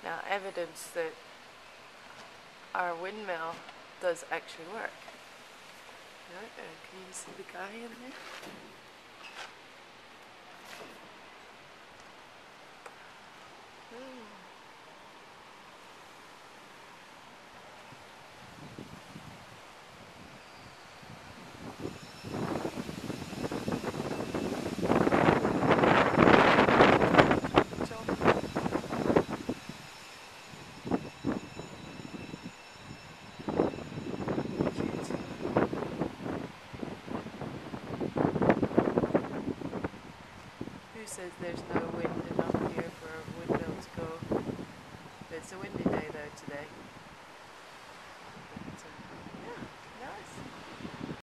evidence that our windmill does actually work. Can you see the guy in there? Who says there's no wind enough here for a windmill to go? It's a windy day though today. But, yeah, nice.